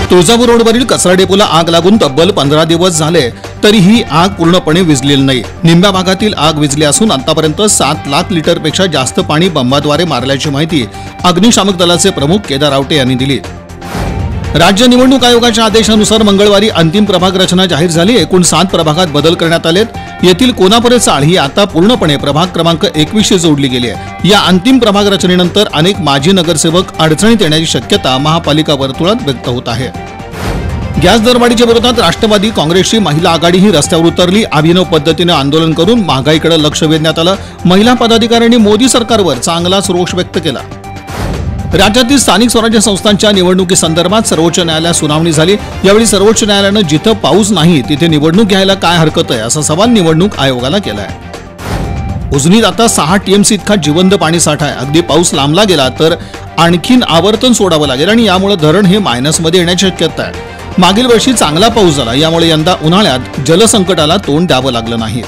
तुळजापूर रोडवरील कचरा डेपोला आग लागून तब्बल 15 दिवस झाले तरी ही आग पूर्णपणे विझलेली नाही। निम्म्या भागातील आग विझली असून आतापर्यंत 7 लाख लिटरपेक्षा जास्त पाणी बंबाद्वारे मारल्याची माहिती अग्निशामक दलाचे प्रमुख केदार आवटे यांनी दिली। राज्य निवडणूक आयोगाच्या आदेशानुसार मंगळवारी अंतिम प्रभाग रचना जाहीर झाली। एकूण 7 प्रभागात बदल करण्यात आलेत। येथील कोनापरे चाळ ही आता पूर्णपणे प्रभाग क्रमांक 21 शी जोडली गेली आहे। या अंतिम प्रभाग रचनेनंतर अनेक माजी नगरसेवक अडचणीत येण्याची शक्यता महापालिका वर्तुळात व्यक्त होत आहे। गॅस दरवाढीच्या विरोधात राष्ट्रवादी काँग्रेसची महिला आघाडी ही रस्त्यावर उतरली। अभिनव पद्धतीने आंदोलन करून महागाईकडे लक्ष वेधण्यात आलं। महिला पदाधिकाऱ्यांनी मोदी सरकारवर चांगलाच रोष व्यक्त केला। राज्यातील स्थानिक स्वराज्य संस्थांच्या निवडणुकीसंदर्भात सर्वोच्च न्यायालयात सुनावणी झाली। यावेळी सर्वोच्च न्यायालयाने जिथं पाऊस नाही तिथे निवडणूक घ्यायला काय हरकत आहे असा सवाल निवडणूक आयोगाला केला आहे। उजनीत आता 6 टीएमसी इतका जिवंत पाणी साठा आहे। अगदी पाऊस लांबला गेला तर आणखीन आवर्तन सोडावं लागेल आणि यामुळे धरण हे मायनसमध्ये येण्याची शक्यता आहे। मागील वर्षी चांगला पाऊस झाला, यामुळे यंदा उन्हाळ्यात जलसंकटाला तोंड द्यावं लागलं नाही।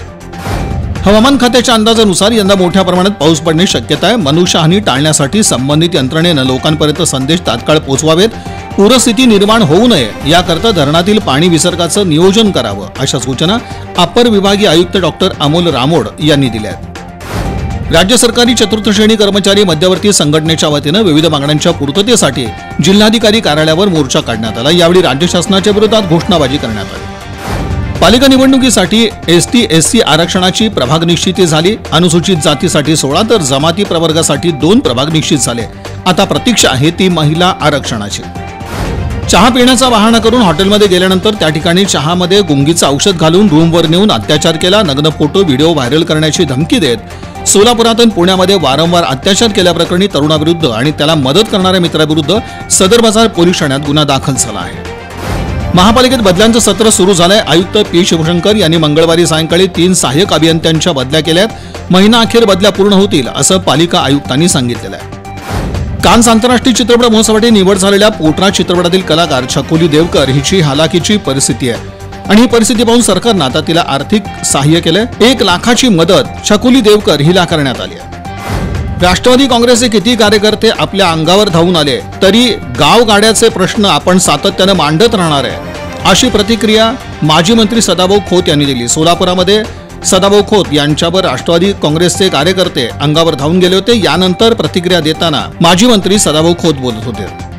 हवामान खात्याच्या अंदाजानुसार यंदा मोठ्या प्रमाणात पाऊस पडण्याची शक्यता आहे। मनुष्यहानी टाळण्यासाठी संबंधित यंत्रणेने लोकांपर्यंत संदेश तात्काळ पोहोचवावेत। पूरस्थिती निर्माण होऊ नये याकरता धरणातील पाणी विसर्गाचं नियोजन करावं अशा सूचना अपर विभागीय आयुक्त डॉक्टर अमोल रामोड यांनी दिल्या आहेत। राज्य सरकारी चतुर्थ श्रेणी कर्मचारी मध्यवर्ती संघटनेच्या वतीनं विविध मागण्यांच्या पूर्ततेसाठी जिल्हाधिकारी कार्यालयावर मोर्चा काढण्यात आला। यावेळी राज्य शासनाच्या विरोधात घोषणाबाजी करण्यात आली। पालिका निवडणुकीसाठी एसटी एससी आरक्षणाची प्रभाग निश्चिती झाली। अनुसूचित जातीसाठी 16 तर जमाती प्रवर्गासाठी 2 प्रभाग निश्चित झाले। आता प्रतीक्षा आहे ती महिला आरक्षणाची। चहा पिण्याचा बहाणा करून हॉटेलमध्ये गेल्यानंतर त्या ठिकाणी चहामध्ये गुंगीचं औषध घालून रूमवर नेऊन अत्याचार केला। नग्न फोटो व्हिडिओ व्हायरल करण्याची धमकी देत सोलापुरातून पुण्यामध्ये वारंवार अत्याचार केल्याप्रकरणी तरुणाविरुद्ध आणि त्याला मदत करणाऱ्या मित्राविरुद्ध सदर बाजार पोलीस ठाण्यात गुन्हा दाखल झाला आहे। महापालिकेत बदल्यांचं सत्र सुरू झालंय। आयुक्त पी शिवशंकर यांनी मंगळवारी सायंकाळी 3 सहाय्यक अभियंत्यांच्या बदल्या केल्यात। महिना अखेर बदल्या पूर्ण होतील असं पालिका आयुक्तांनी सांगितलेलं आहे। कान्स आंतरराष्ट्रीय चित्रपट महोत्सवासाठी निवड झालेल्या पोटरा चित्रपटातील कलाकार छकुली देवकर हिची हालाकीची परिस्थिती आहे आणि ही परिस्थिती पाहून सरकारनं आता तिला आर्थिक सहाय्य केलंय। 1 लाखाची मदत छकुली देवकर हिला करण्यात आली आहे। राष्ट्रवादी काँग्रेसचे किती कार्यकर्ते आपल्या अंगावर धावून आले तरी गाव गाड्याचे प्रश्न आपण सातत्याने मांडत राहणार आहे अशी प्रतिक्रिया माजी मंत्री सदाभाऊ खोत यांनी दिली। सोलापुरामध्ये सदाभाऊ खोत यांच्यावर राष्ट्रवादी काँग्रेसचे कार्यकर्ते अंगावर धावून गेले होते। यानंतर प्रतिक्रिया देताना माजी मंत्री सदाभाऊ खोत बोलत होते।